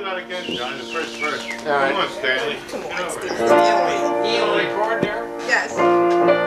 not against John, the first person. All right. Come on, Stanley. Come on, Stanley. You on record there? Yes.